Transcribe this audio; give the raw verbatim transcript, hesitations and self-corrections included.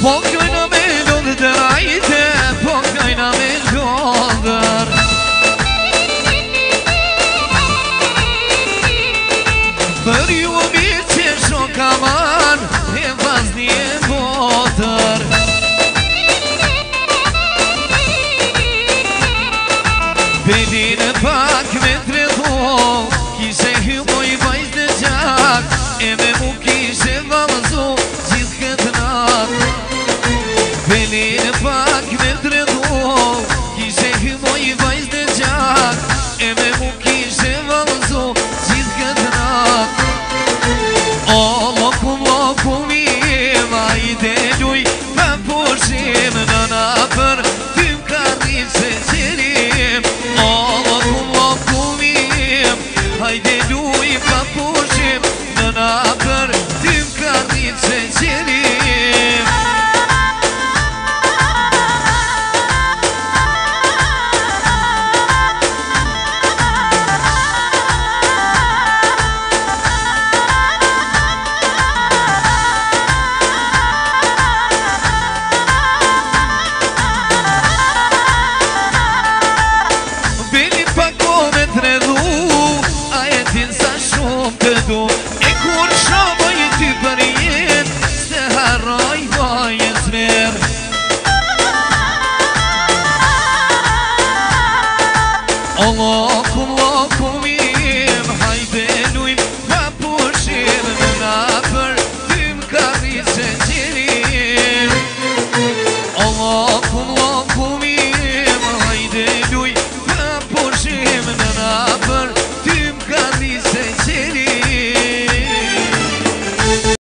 Pokojna me lodër, ajte, pokojna me lodër. Për ju mirë që shokaman, e vazni e botër. Pelin e pak me tretu, kishe hymoj vajz në gjak, e me mu kishe valëzu gjithë këtë natë. Pelin